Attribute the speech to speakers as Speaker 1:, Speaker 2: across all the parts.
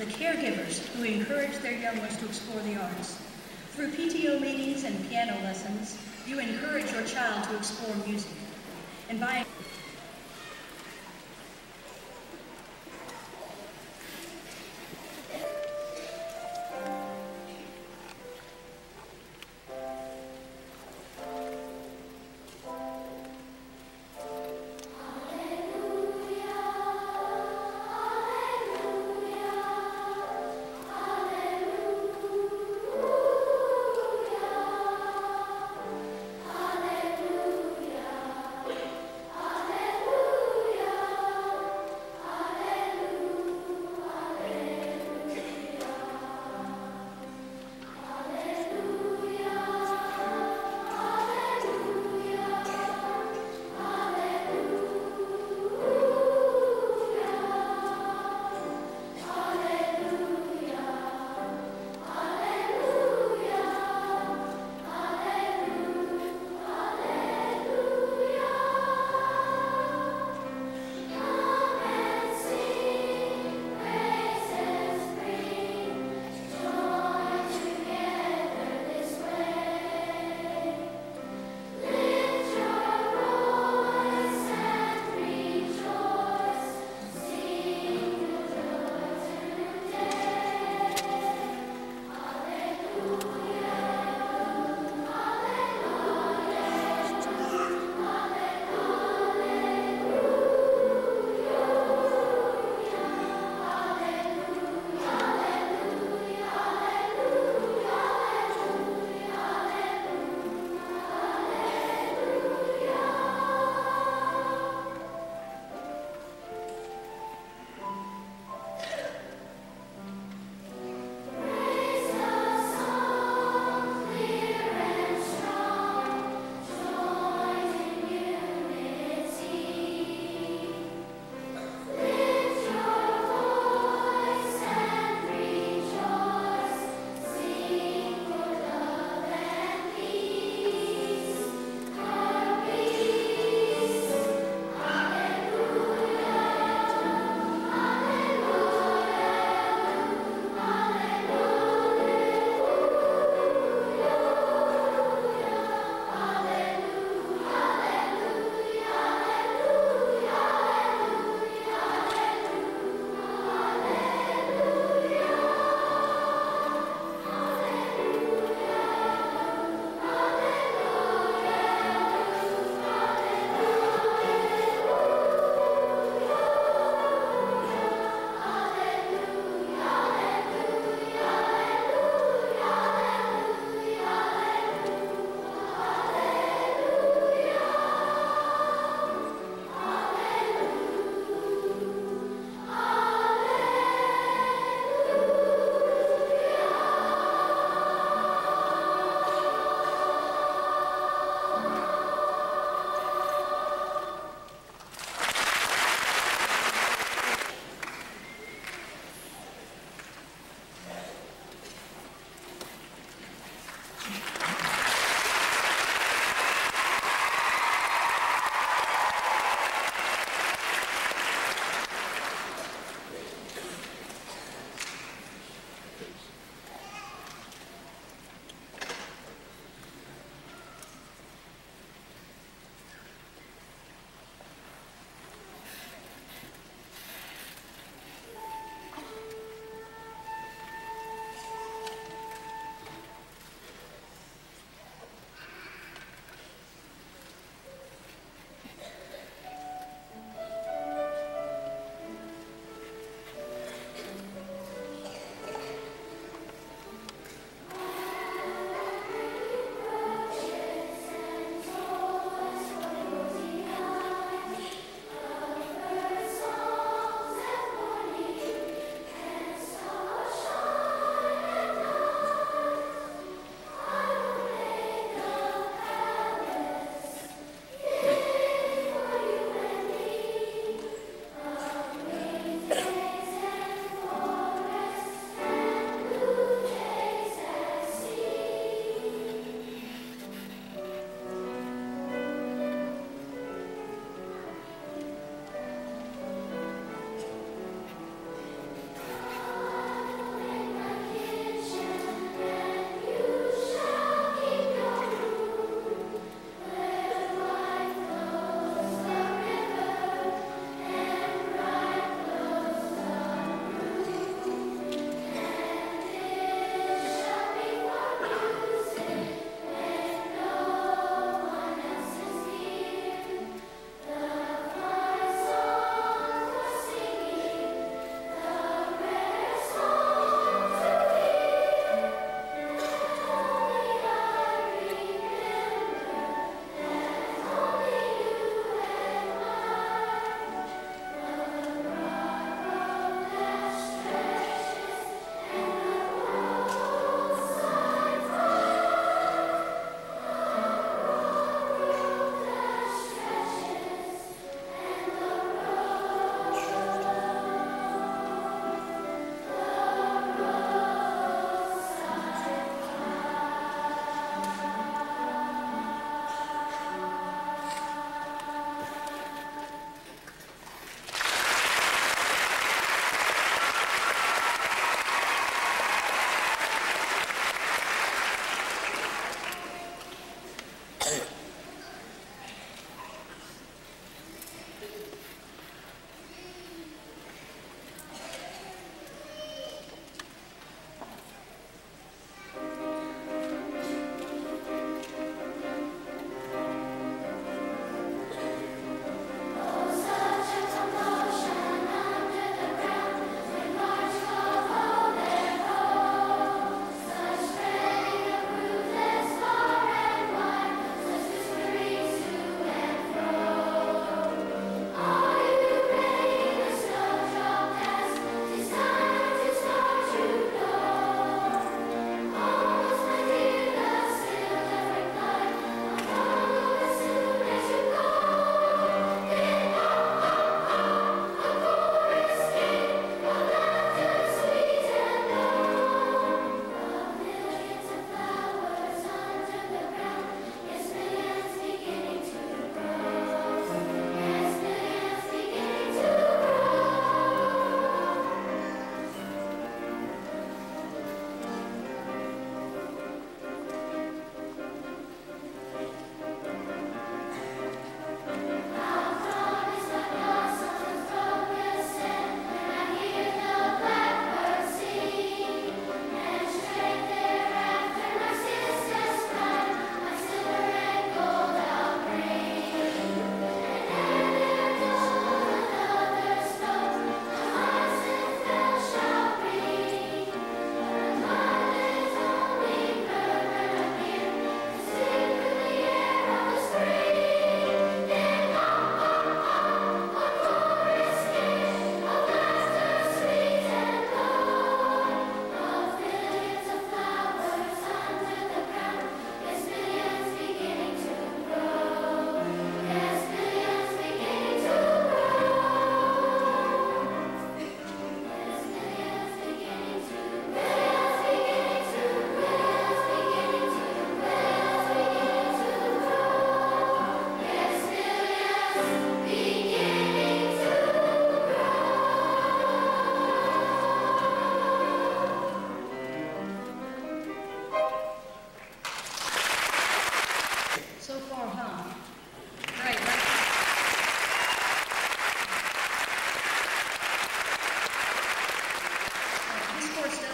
Speaker 1: the caregivers who encourage their young ones to explore the arts. Through PTO meetings and piano lessons, you encourage your child to explore music. And by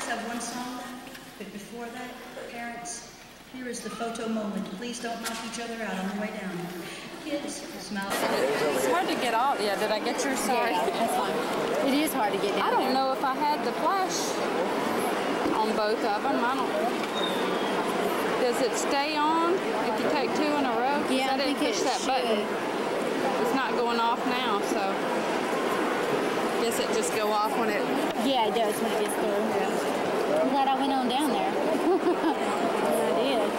Speaker 1: have one song left, but before that, parents, here is the photo moment. Please don't knock each other out on the way down. Kids, smile.
Speaker 2: It's hard to get off. Yeah, did I get your sorry?
Speaker 3: Yeah, that's fine. It is hard to get down
Speaker 2: I don't
Speaker 3: there.
Speaker 2: know if I had the flash on both of them. I don't know. Does it stay on if you take two in a row?
Speaker 3: Yeah,
Speaker 2: I didn't push that button. It's not going off now, so I guess it just go off when it...
Speaker 3: Yeah, it does when it gets through. Yeah. I'm glad I went on down there. I did.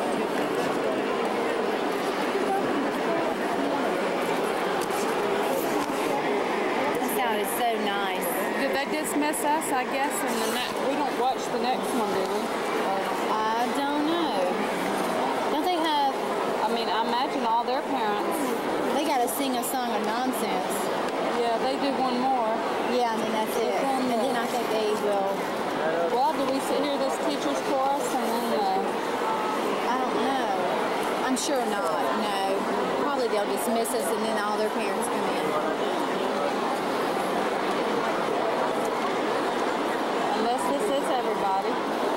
Speaker 3: That sounded so nice.
Speaker 2: Did they dismiss us, I guess, and we don't watch the next one, do we?
Speaker 3: I don't know. Don't they have...
Speaker 2: I mean, I imagine all their parents.
Speaker 3: They got to sing a song of nonsense.
Speaker 2: Yeah, they do one more.
Speaker 3: Yeah, and then that's it. And then I think they will...
Speaker 2: Well, do we sit here this teacher's chorus and then...
Speaker 3: I don't know. I'm sure not, no. Probably they'll dismiss us and then all their parents come in.
Speaker 2: Unless this is everybody.